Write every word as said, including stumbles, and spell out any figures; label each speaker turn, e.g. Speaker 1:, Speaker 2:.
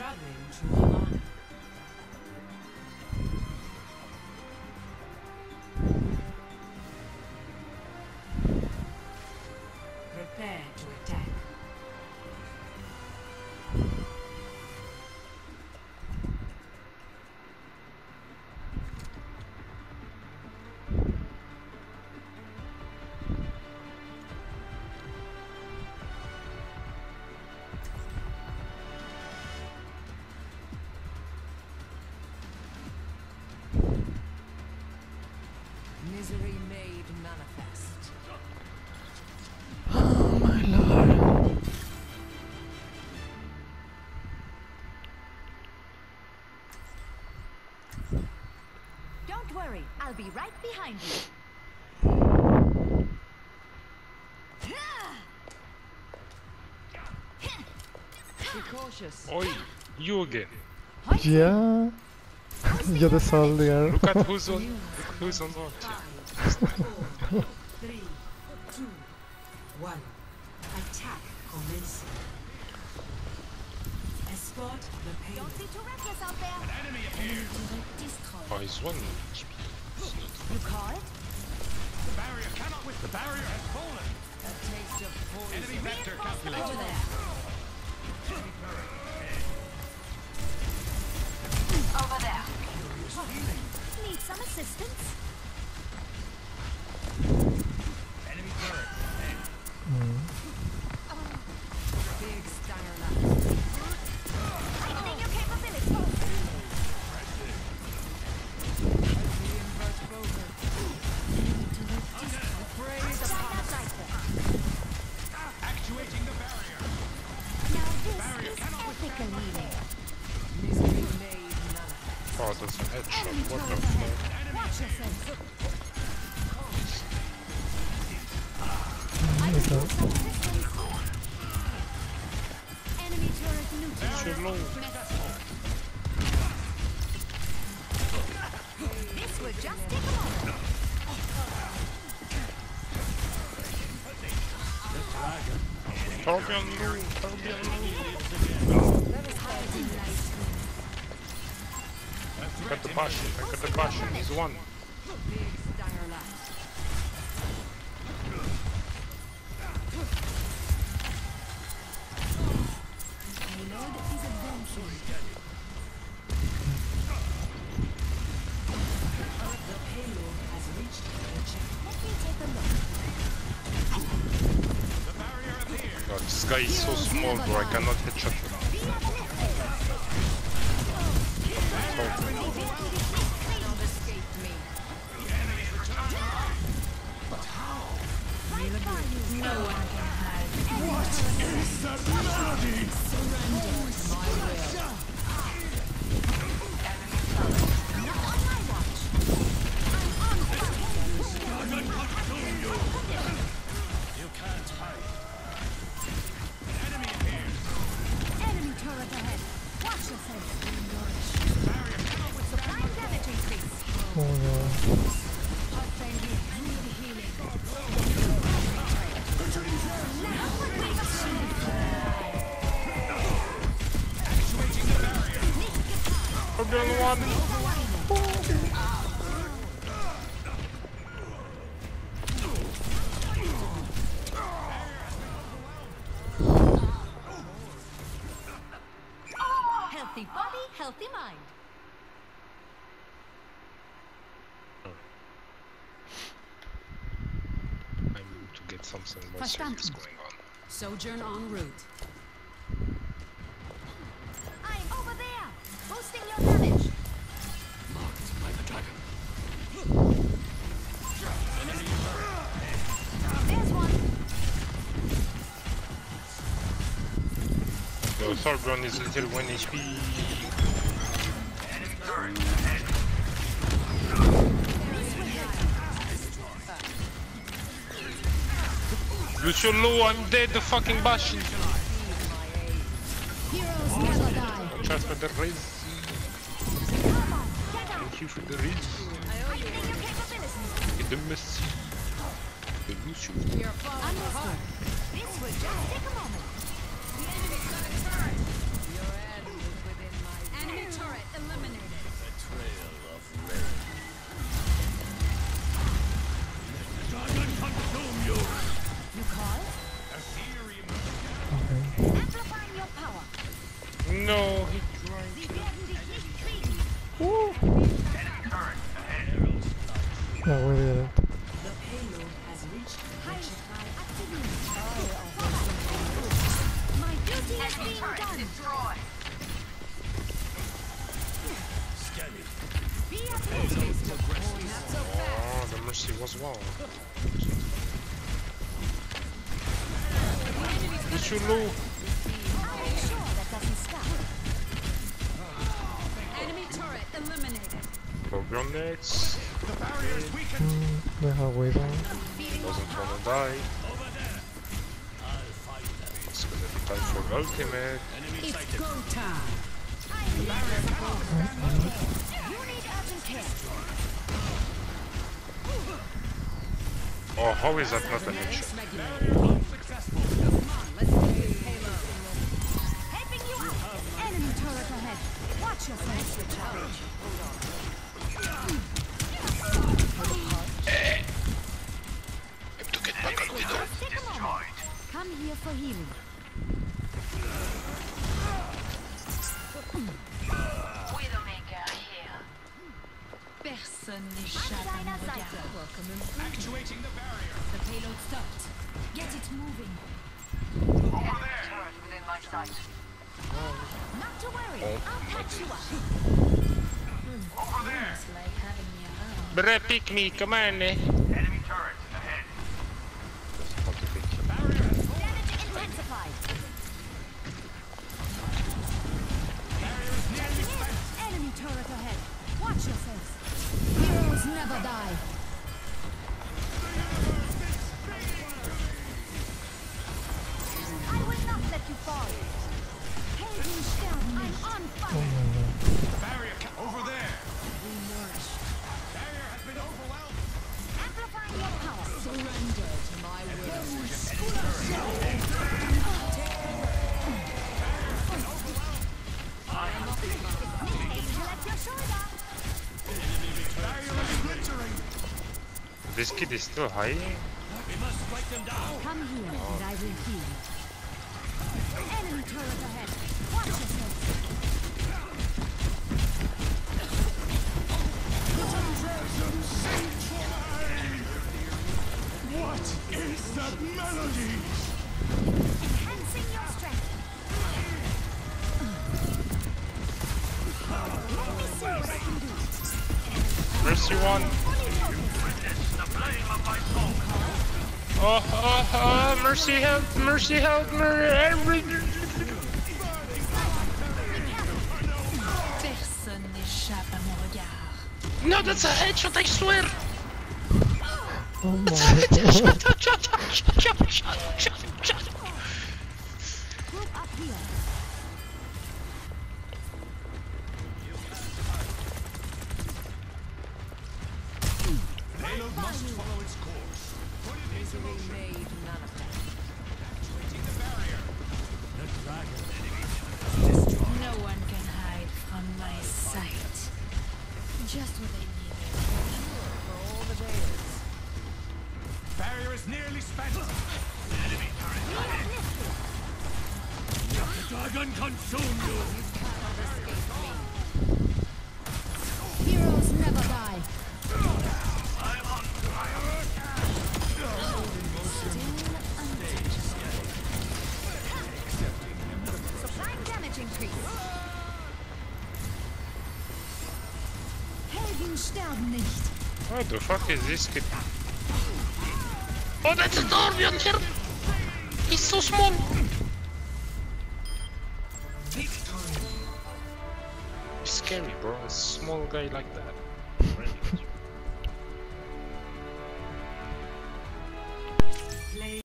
Speaker 1: Traveling to Milan. Prepare to attack. Misery made manifest.
Speaker 2: Oh my lord.
Speaker 3: Don't worry, I'll be right behind you.
Speaker 1: Be cautious.
Speaker 4: Oj, you again.
Speaker 2: Ja. Ja, det sålde jag.
Speaker 4: Look at who's on, look who's on what.
Speaker 1: Four, three, two, one. Attack commencing. Escort the
Speaker 3: Don't
Speaker 1: payload.
Speaker 3: be too reckless out there.
Speaker 4: Oh, he's one H P. It's not.
Speaker 3: You call it?
Speaker 5: The barrier cannot with the barrier has fallen.
Speaker 1: A taste of poison.
Speaker 5: Enemy vector calculated.
Speaker 1: Over there.
Speaker 3: Over there. Need some assistance?
Speaker 5: Enemy turret.
Speaker 1: Big stinger left.
Speaker 3: Opening your capability.
Speaker 1: Invert broker. Praise
Speaker 3: Jack
Speaker 1: upon
Speaker 3: that rifle.
Speaker 5: Actuating the barrier.
Speaker 3: Now this is ethical meaning.
Speaker 1: misery made manifest.
Speaker 4: Oh, that's a headshot.
Speaker 3: Enemy
Speaker 4: What the
Speaker 3: turret
Speaker 4: fuck?
Speaker 3: ahead. Watch yourself. I
Speaker 2: Okay.
Speaker 3: need some assistance. Enemy turret neutralized.
Speaker 4: Too low.
Speaker 3: This will just take a moment.
Speaker 4: Torbjörn low, Torbjörn low. I got the passion, I got the passion. He's one.
Speaker 1: Big stinger left.
Speaker 3: Payload is advancing.
Speaker 1: The payload has reached the check.
Speaker 3: Let me take a look.
Speaker 5: The barrier appears.
Speaker 4: God, this guy is so small, bro. I cannot headshot him.
Speaker 1: Not escaped me.
Speaker 3: Right by you.
Speaker 1: No one can hide.
Speaker 3: Not on my watch. I'm on
Speaker 5: You can't hide. Enemy appears.
Speaker 3: enemy turret ahead. Watch yourself.
Speaker 5: Barrier cannot with
Speaker 3: Supplying damage increase.
Speaker 2: Oh no.
Speaker 5: actuating the barrier.
Speaker 4: Torbjörn one.
Speaker 3: Healthy body, healthy mind.
Speaker 4: I need to get something more serious going on.
Speaker 1: Sojourn en route.
Speaker 3: I'm over there. Boosting your damage.
Speaker 5: Marked by the dragon.
Speaker 3: There's one.
Speaker 4: Yo, Torbjörn is little one H P. Lucio low, I'm dead, the fucking Bastion.
Speaker 3: Heroes never die.
Speaker 4: Transfer the raise.
Speaker 3: Come on, get out.
Speaker 4: Thank you for the raise.
Speaker 3: Heightening your capabilities.
Speaker 4: Get the miss. The Lucio.
Speaker 3: Understood. This will just take a moment.
Speaker 1: Your end is within
Speaker 4: No, he drank.
Speaker 3: Sie werden dich nicht kriegen.
Speaker 2: Ja, we did it.
Speaker 1: The payload has reached the
Speaker 3: Heilstrahl aktiviert. My duty is being done. Be attentive.
Speaker 4: Oh, the Mercy was well. Did you know?
Speaker 3: I'll make sure that doesn't stop.
Speaker 1: enemy turret eliminated.
Speaker 4: Progress.
Speaker 5: The barrier is weakened.
Speaker 2: Hmm, we have wave on.
Speaker 4: Doesn't wanna die. It's gonna be time for ultimate.
Speaker 1: It's go time.
Speaker 3: You need urgent care.
Speaker 4: Oh, how is that not a headshot?
Speaker 5: Successful.
Speaker 1: Come on, let's get this payload.
Speaker 3: Helping you out. Enemy turret ahead. Watch yourself.
Speaker 4: To get back on the door.
Speaker 3: Take a moment. Come here for healing.
Speaker 1: Personne
Speaker 3: An
Speaker 1: n'échappe à
Speaker 3: deiner
Speaker 1: mon regard.
Speaker 3: Seite.
Speaker 1: Welcome improvement.
Speaker 5: Actuating the barrier.
Speaker 1: The payload stopped.
Speaker 3: Get it moving.
Speaker 5: Over there.
Speaker 3: Not to worry.
Speaker 4: Oh,
Speaker 3: I'll catch you up.
Speaker 5: Over there.
Speaker 1: It's like having me around.
Speaker 4: Bre, pick me, come on. Eh?
Speaker 5: Enemy turret ahead. Barrier has fallen.
Speaker 3: Damage intensified.
Speaker 5: Barrier is nearly spent.
Speaker 3: Enemy turret ahead. Watch yourselves. Heroes never die. I will not let you fall. Helden sterben. I'm on fire.
Speaker 5: Barrier ca- over there. Barrier has been overwhelmed.
Speaker 3: Amplifying your power.
Speaker 1: Surrender to my will.
Speaker 3: Angel at your shoulder.
Speaker 5: Barrier is splintering.
Speaker 4: This kid is still high.
Speaker 5: We must strike them down.
Speaker 3: Come here and I will heal. Enemy turret ahead. Watch yourselves.
Speaker 5: What is that melody?
Speaker 3: Enhancing your strength. Let me see what I can do.
Speaker 4: Mercy one.
Speaker 5: The flame of my soul.
Speaker 4: Oh, oh, oh, mercy help, mercy help, mercy.
Speaker 1: Personne n'échappe à mon regard.
Speaker 4: No, that's a headshot, I swear.
Speaker 2: Oh my
Speaker 4: Shot,
Speaker 2: god.
Speaker 4: shot, shot, shot, shot, shot, shot, shot.
Speaker 3: Group up here.
Speaker 5: Payload must follow its course. Put it into motion.
Speaker 1: Made none of that.
Speaker 5: Actuating the barrier. The dragon enemy.
Speaker 1: No one can hide from my sight. Just what they needed. For all the days.
Speaker 5: Barrier is nearly spent. Enemy turret. The dragon consume you.
Speaker 3: Heroes never die.
Speaker 5: I'm on fire.
Speaker 3: Supplying damage increase. Helden sterben nicht.
Speaker 4: What the fuck is this kid? Oh, that's a Torbjorn here! He's so small! Scary, bro. A small guy like that.